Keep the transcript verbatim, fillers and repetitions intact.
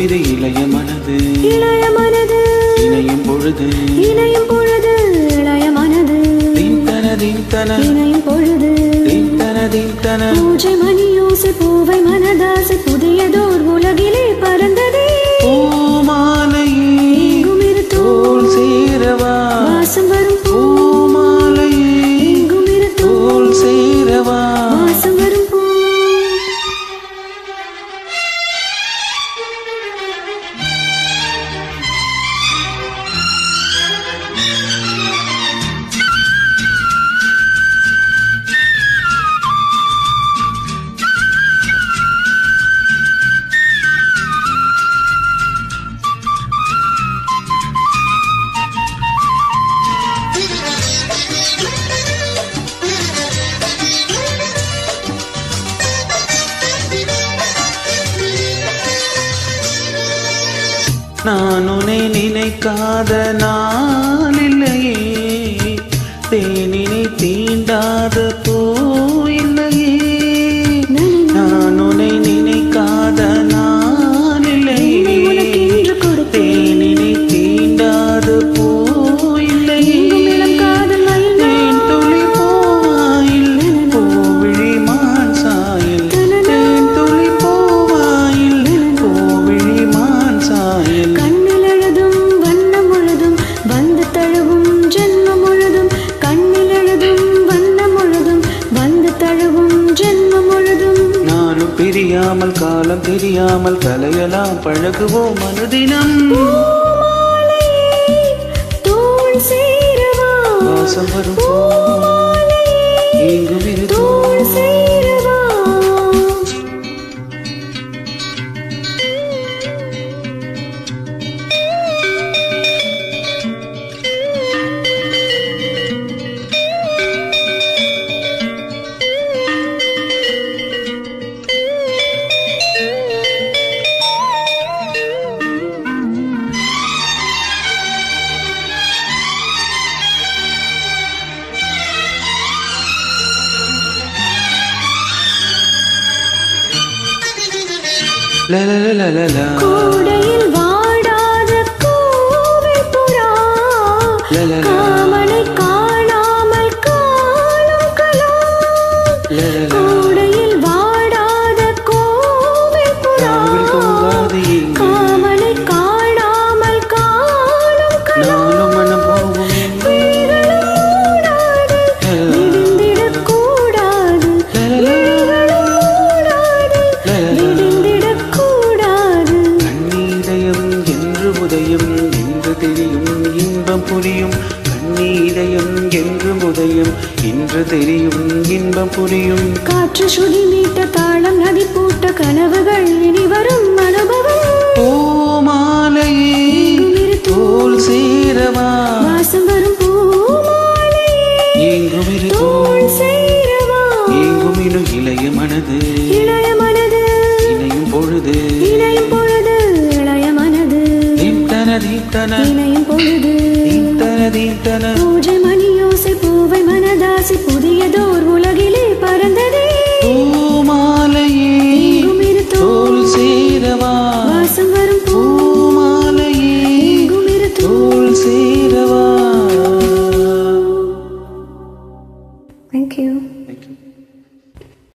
இரு இளைய மனது இளைய மனது இணையும் பொழுது இணையும் பொழுது இளைய மனது தீந்தன தீந்தன இணையும் பொழுது தீந்தன தீந்தன பூஜை மணி யோசை பூவை மனதாசை புதியதோர் உலகிலே பறந்ததே பூமாலையே எங்கும் இரு தோள் சேரவா வாசம் வரும் பூமாலையே எங்கும் இரு தோள் சேரவா வாசம் வரும் பூ நான் உன்னை நினைக்காத நாளில்லையே தேனினை தீண்டாத பூ இல்லையே நான் உன்னை நினைக்காத நாளில்லையே தேனினை தீண்டாத பூ இல்லையே தேன் துளி பூவாயில் பூவிழி மான் சாயில் தேன் துளி பூவாயில் பூவிழி மான் சாயில் பிரியாமல் காலம் தெரியாமல் கலையலாம் பழகுவோம் மனுதினம் வாசம் வரும் எங்கும் இரு la la la la la கூடையில் வாடாத கோவை புறா காமனை காணாமல் காலம் கலா கூடையில் வாடாத கோவை புறா காமனை காணாமல் காலம் கலா மனம் போகும் புரியும் கண்ணீதயம் என்று உதயம் இன்று தெரியும் இன்பம் புரியும் காற்று சுடி மீட்ட தாளம் நதி பூட்ட கனவுகள் இனி வரும் அனுபவம் பூமாலையே தோள் சேரவா வாசம் வரும் பூமாலையே எங்கும் இரு தோள் சேரவா எங்கும் இரு இளைய மனது இளைய மனது இணையும் பொழுது இணையும் பொழுது இளைய மனது தீப்தன தீப்தன இணையும் பொழுது பூஜை மணி யோசை பூவை மனதாசி புதியதோர் உலகிலே பறந்ததே பூமாலையே தோள் சேரவா வாசம் வரும் பூமாலையே தோள் சேர